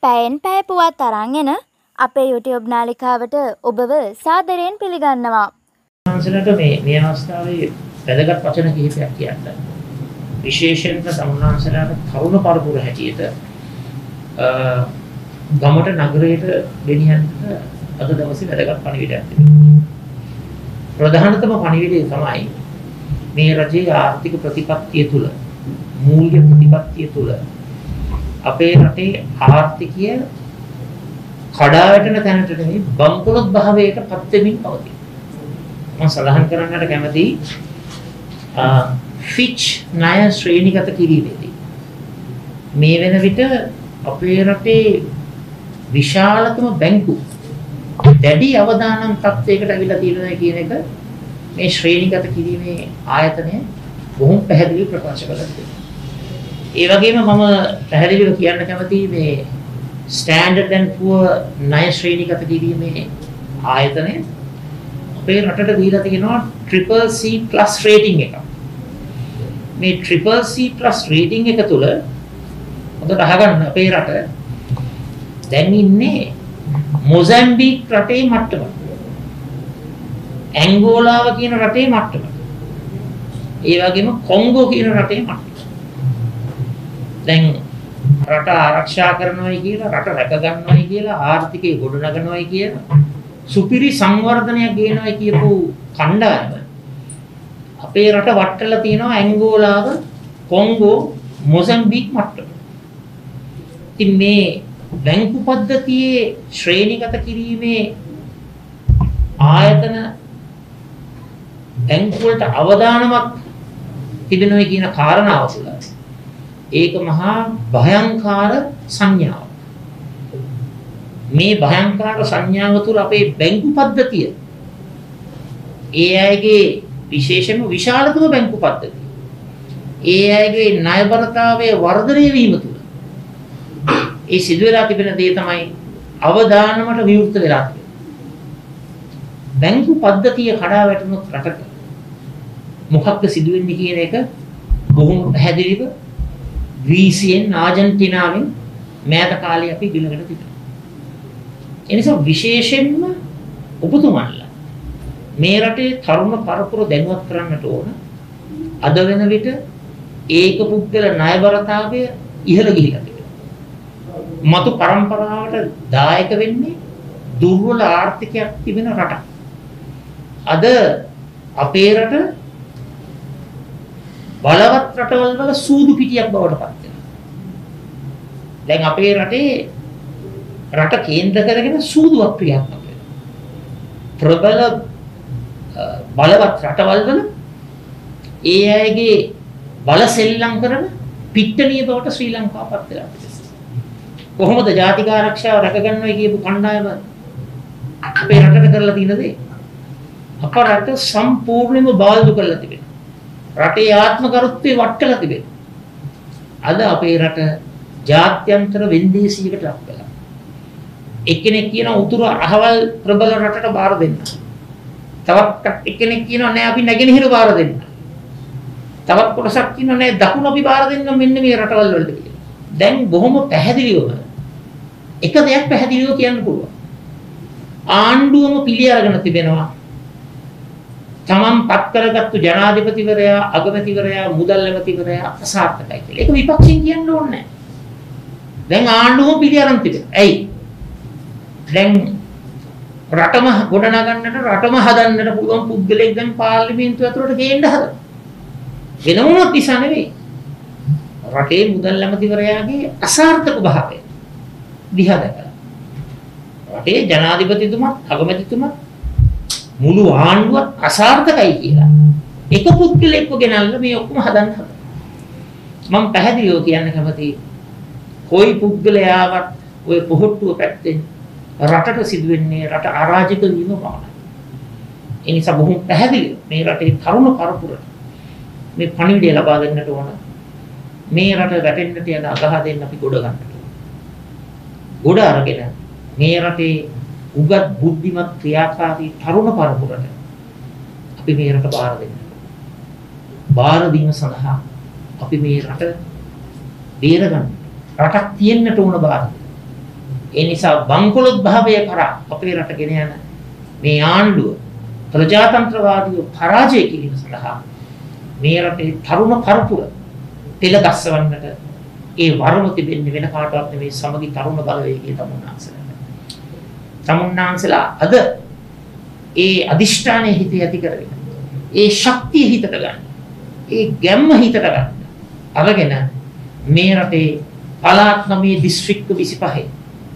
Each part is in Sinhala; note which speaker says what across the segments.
Speaker 1: පැයෙන් පැය පුවත් අරන් එන අපේ YouTube නාලිකාවට ඔබව සාදරයෙන් පිළිගන්නවා.
Speaker 2: සංසලට මේ අවස්ථාවේ වැදගත් වචන කිහිපයක් කියන්න. විශේෂයෙන්ම සම්මානසලාට තරුණ පරපුර හැටියට ගමට නගරයට ගෙනියන්න අද දවසේ වැදගත් පණිවිඩයක් තිබෙනවා. ප්‍රධානතම පණිවිඩය තමයි මේ රජයේ ආර්ථික ප්‍රතිපත්තිය තුළ මූල්‍ය ප්‍රතිපත්තිය තුළ අපේ රටේ ආර්ථිකය කඩා වැටෙන තැනට නෙවෙයි බංකොලොත් භාවයට පත් වෙමින් පවතී. මම සඳහන් කරන්නට කැමතියි ෆිච් ණය ශ්‍රේණිගත කිරීමේදී මේ වෙන විට අපේ රටේ විශාලතම බැංකු දැඩි අවදානම් තත්ත්වයකට අවිලා තියෙනවා කියන එක මේ ශ්‍රේණිගත කිරීමේ ආයතනය බොහොම පැහැදිලිව ප්‍රකාශ කළා. ඒ වගේම මම පැහැදිලිව කියන්න කැමතියි මේ ස්ටෑන්ඩඩ් ඇන්ඩ් පුවර් ණය ශ්‍රේණිගත කිරීමේ ආයතනය අපේ රටට දීලා තියෙනවා CCC+ රේටින් එකක්. මේ CCC+ රේටින් එක තුල හොඳට අහගන්න අපේ රට දැන් ඉන්නේ මොසැම්බික් රටේ මට්ටමක. ඇංගෝලාව කියන රටේ මට්ටමක. ඒ වගේම කොංගෝ කියන රටේ මට්ටමක. දැන් රට ආරක්ෂා කරනවායි කියලා රට රැක ගන්නවායි කියලා ආර්ථිකය ගොඩනගනවායි කියලා සුපිරි සංවර්ධනයක් ගේනවායි කියපු කණ්ඩායම අපේ රට වටලා තියෙනවා ඇංගෝලාව, කොංගෝ, මොසැම්බික් මට්ටම. ඉතින් මේ බැංකු පද්ධතියේ ශ්‍රේණිගත කිරීමේ ආයතන බැංකු වලට අවදානමක් තිබෙනවා කියන කාරණාව තුළ ඒක මහා භයංකාර සංඥාවක්. මේ භයංකාර සංඥාව තුළ අපේ බැංකු පද්ධතිය ඒ අයගේ විශේෂම විශාලතම බැංකු පද්ධතිය ඒ අයගේ ණයබරතාවයේ වර්ධනය වීම තුළ ඒ සිදු වෙලා තිබෙන දේ තමයි අවදානමට විවෘත වෙලා තියෙන්නේ. බැංකු පද්ධතිය කඩා වැටුණොත් රටක මොකක්ද සිදු වෙන්නේ කියන එක බොහොම පැහැදිලිව ග්‍රීසියෙන් ආජන්ටිනාවෙන් මෑත කාලේ අපි ඉගෙනගෙන තිබෙනවා. ඒ නිසා විශේෂයෙන්ම ඔබතුමන්ලා මේ රටේ තරුණ පරපුර දැනුවත් කරන්නට ඕන. අද වෙන විට ඒක පුද්ගල ණයබරතාවය ඉහළ ගිහිලා තිබෙනවා. මතු පරම්පරාවට දායක වෙන්නේ දුර්වල ආර්ථිකයක් තිබෙන රටක්. අද අපේ රට බලවත් රටවල් වල සූදු පිටියක් බවට පත් වෙනවා. දැන් අපේ රටේ රට කේන්ද්‍ර කරගෙන සූදුවක් ක්‍රියාත්මක වෙනවා. ප්‍රබල බලවත් රටවල් වල ඒ අයගේ බල සෙල්ලම් කරන පිට්ටනිය බවට ශ්‍රී ලංකාව පත් වෙලා තියෙනවා. කොහොමද ජාතික ආරක්ෂාව රැකගන්නවයි කියපු කණ්ඩායම අපේ රටට කරලා තියෙන දේ? අප රට සම්පූර්ණයෙන්ම බාල්දු කරලා තිබෙනවා. රටේ ආත්ම කරුත්වය වටලා තිබෙනවා. අද අපේ රට ජාත්‍යන්තර වෙන්දේසියකට ලක් වෙලා. එක්කෙනෙක් කියනවා උතුරු අහවල් ප්‍රබල රටට බාර දෙන්න. තවත් එක්කෙනෙක් කියනවා නෑ අපි නැගෙනහිර බාර දෙන්න. තවත් කොටසක් කියනවා නෑ දකුණ අපි බාර දෙන්න මෙන්න මේ රටවල් වලට කියලා. දැන් බොහොම පැහැදිලිවම එක දෙයක් පැහැදිලිව කියන්න පුළුවන්. ආණ්ඩුවම පිළි අරගෙන තිබෙනවා. තමන් පත් කරගත්තු ජනාධිපතිවරයා, අගමැතිවරයා, මුදල් ඇමතිවරයා අසාර්ථකයි කියලා. ඒක විපක්ෂයෙන් කියන්න ඕනේ නැහැ. දැන් ආණ්ඩුවම පිළි අරන් තිබෙනවා. ඇයි? දැන් රටම ගොඩනගන්නට, රටම හදන්නට පුළුවන් පුද්ගලෙක් දැන් පාර්ලිමේන්තුව ඇතුළට ගේන්න හදනවා. වෙන මොනවත් නිසා නෙවෙයි. රටේ මුදල් ඇමතිවරයාගේ අසාර්ථක භාවය දිහා දැකලා. රටේ ජනාධිපතිතුමා, අගමැතිතුමා මුළු ආණ්ඩුවත් අසාර්ථකයි කියලා එක පුද්ගලෙක්ව ගෙනල්ලා මේ ඔක්කොම හදන්න හදනවා. මම පැහැදිලිව කියන්න කැමතියි කොයි පුද්ගලයාවත් ওই පොහොට්ටුව පැත්තෙන් රටට සිදුවෙන්නේ රට අරාජක වීම පමණයි. ඒ නිසා බොහොම පැහැදිලිව මේ රටේ තරුණ පරපුරට මේ පණිවිඩය ලබා දෙන්නට ඕන. මේ රට වැටෙන්නට යන අගහ දෙන්න අපි ගොඩ ගන්නට ඕන. ගොඩ අරගෙන මේ රටේ උගත් බුද්ධිමත් ක්‍රියාකාරී තරුණ පරපුරට අපි මේ රට බාර දෙන්න. බාර දීම සඳහා අපි මේ රට බේරගන්න. රටක් තියෙන්නට ඕන බාර. ඒ නිසා බංකොලොත් භාවය කරා අපේ රට ගෙන යන මේ ආණ්ඩුව ප්‍රජාතන්ත්‍රවාදීව පරාජය කිරීම සඳහා මේ රටේ තරුණ පරපුර පෙළ ගස්සවන්නට ඒ වරම තිබෙන්නේ වෙන කාටවත් නෙවෙයි සමගි තරුණ බලවේගයේ තමුන්නාන්සලා අද ඒ අදිෂ්ඨානයේ හිත ඇති කරගෙන ඒ ශක්තිය හිතට ගන්න ඒ ගැම්ම හිතට ගන්න අරගෙන මේ රටේ පළාත් 9 දිස්ත්‍රික්ක 25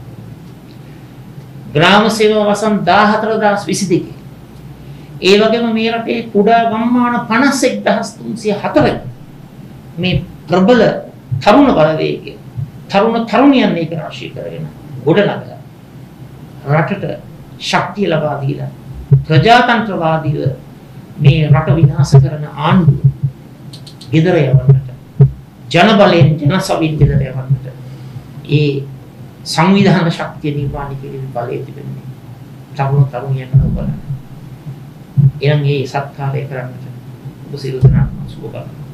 Speaker 2: ග්‍රාම සේවා වසම් 14022 ඒ වගේම මේ රටේ කුඩා ගම්මාන 51304 මේ ප්‍රබල තරුණ බලවේගය තරුණියන් ඒක රාශී කරගෙන ගොඩනගලා රටට ශක්තිය ලබා දීලා ප්‍රජාතන්ත්‍රවාදීව මේ රට විනාශ කරන ආණ්ඩුව ගෙදර යවන්නට ජනබලයෙන් ජනසවින් ගෙදර යවන්නට ඒ සංවිධාන ශක්තිය නිර්මාණය කිරීමේ බලය තිබෙන්නේ තරුණියන් බලන්න. එනම් මේ සත්කාරය කරන්නට ඔබ සියලු දෙනාම සුබ කරනවා.